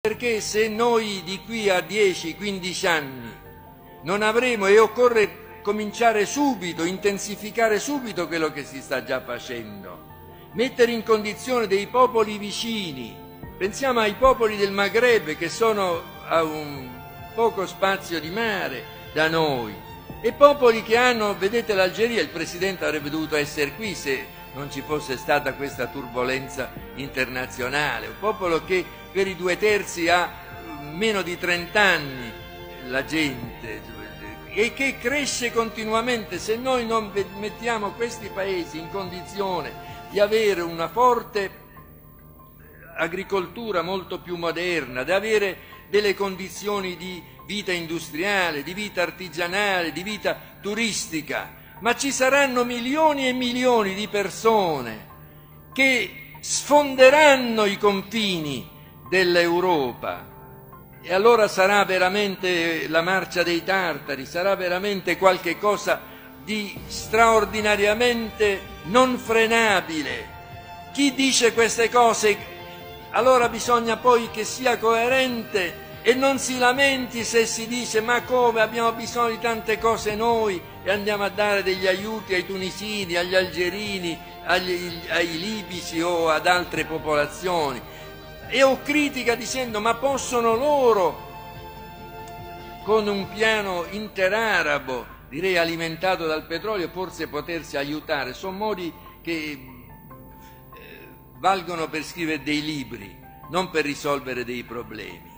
Perché se noi di qui a 10-15 anni non avremo, e occorre cominciare subito, intensificare subito quello che si sta già facendo, mettere in condizione dei popoli vicini, pensiamo ai popoli del Maghreb che sono a un poco spazio di mare da noi, e popoli che hanno, vedete l'Algeria, il Presidente avrebbe dovuto essere qui se non ci fosse stata questa turbolenza internazionale, un popolo che per i 2/3 ha meno di 30 anni, la gente, e che cresce continuamente. Se noi non mettiamo questi paesi in condizione di avere una forte agricoltura molto più moderna, di avere delle condizioni di vita industriale, di vita artigianale, di vita turistica, ma ci saranno milioni e milioni di persone che sfonderanno i confini dell'Europa, e allora sarà veramente la marcia dei tartari, sarà veramente qualche cosa di straordinariamente non frenabile. Chi dice queste cose, allora bisogna poi che sia coerente e non si lamenti se si dice ma come abbiamo bisogno di tante cose noi e andiamo a dare degli aiuti ai tunisini, agli algerini, ai libici o ad altre popolazioni, e o critica dicendo ma possono loro con un piano interarabo, direi alimentato dal petrolio, forse potersi aiutare. Sono modi che valgono per scrivere dei libri, non per risolvere dei problemi.